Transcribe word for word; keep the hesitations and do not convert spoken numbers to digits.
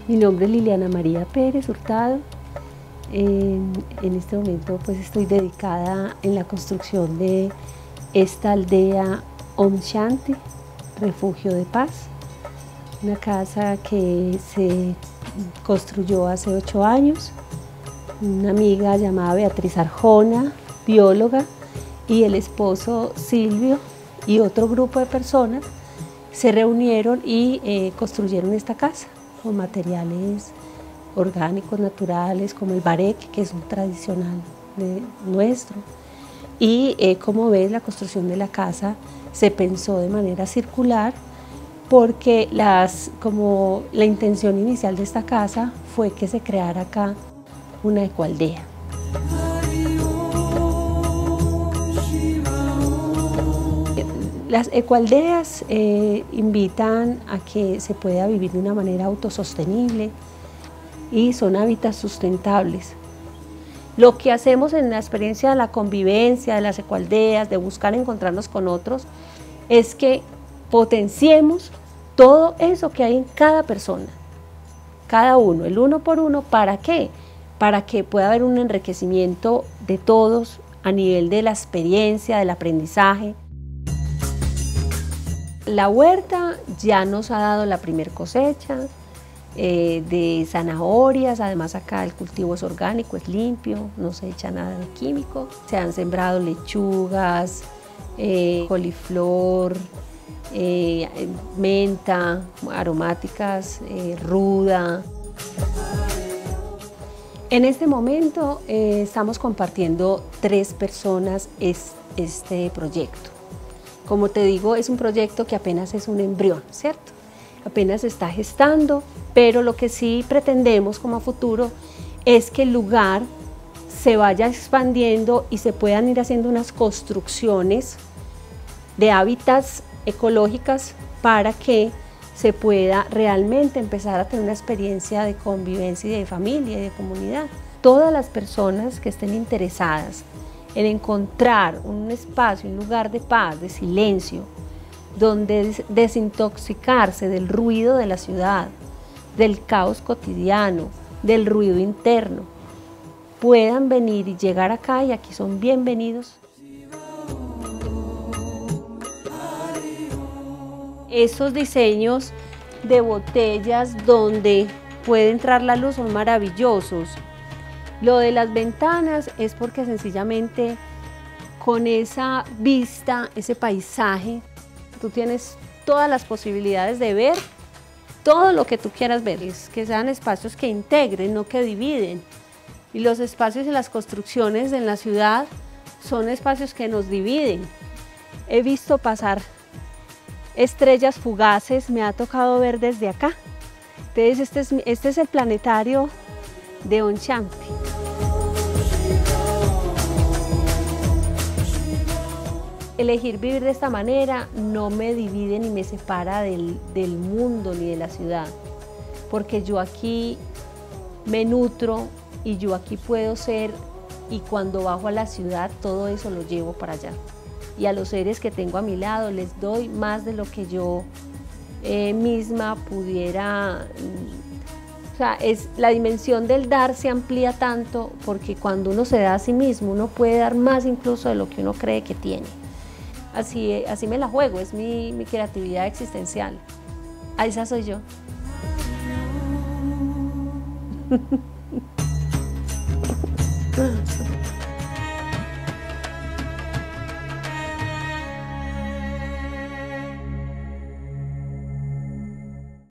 Mi nombre es Liliana María Pérez Hurtado. En, en este momento pues estoy dedicada en la construcción de esta aldea Om Shanti, refugio de paz, una casa que se construyó hace ocho años. Una amiga llamada Beatriz Arjona, bióloga, y el esposo Silvio y otro grupo de personas se reunieron y eh, construyeron esta casa con materiales orgánicos, naturales, como el barec, que es un tradicional de, nuestro. Y eh, como ves, la construcción de la casa se pensó de manera circular porque las, como la intención inicial de esta casa fue que se creara acá una ecoaldea. Las ecoaldeas eh, invitan a que se pueda vivir de una manera autosostenible y son hábitats sustentables. Lo que hacemos en la experiencia de la convivencia, de las ecoaldeas, de buscar encontrarnos con otros, es que potenciemos todo eso que hay en cada persona, cada uno, el uno por uno. ¿Para qué? Para que pueda haber un enriquecimiento de todos a nivel de la experiencia, del aprendizaje. La huerta ya nos ha dado la primer cosecha eh, de zanahorias. Además acá el cultivo es orgánico, es limpio, no se echa nada de químico. Se han sembrado lechugas, eh, coliflor, eh, menta, aromáticas, eh, ruda. En este momento eh, estamos compartiendo tres personas es, este proyecto. Como te digo, es un proyecto que apenas es un embrión, ¿cierto? Apenas se está gestando, pero lo que sí pretendemos como a futuro es que el lugar se vaya expandiendo y se puedan ir haciendo unas construcciones de hábitats ecológicas para que se pueda realmente empezar a tener una experiencia de convivencia y de familia y de comunidad. Todas las personas que estén interesadas en encontrar un espacio, un lugar de paz, de silencio, donde desintoxicarse del ruido de la ciudad, del caos cotidiano, del ruido interno, puedan venir y llegar acá, y aquí son bienvenidos. Estos diseños de botellas donde puede entrar la luz son maravillosos. Lo de las ventanas es porque sencillamente con esa vista, ese paisaje, tú tienes todas las posibilidades de ver todo lo que tú quieras ver. Es que sean espacios que integren, no que dividen. Y los espacios y las construcciones en la ciudad son espacios que nos dividen. He visto pasar estrellas fugaces, me ha tocado ver desde acá. Entonces este es, este es el planetario de Om Shanti. Elegir vivir de esta manera no me divide ni me separa del, del mundo ni de la ciudad, porque yo aquí me nutro y yo aquí puedo ser, y cuando bajo a la ciudad todo eso lo llevo para allá. Y a los seres que tengo a mi lado les doy más de lo que yo eh, misma pudiera. O sea, es, la dimensión del dar se amplía tanto, porque cuando uno se da a sí mismo, uno puede dar más incluso de lo que uno cree que tiene. Así, así me la juego, es mi, mi creatividad existencial. A esa soy yo.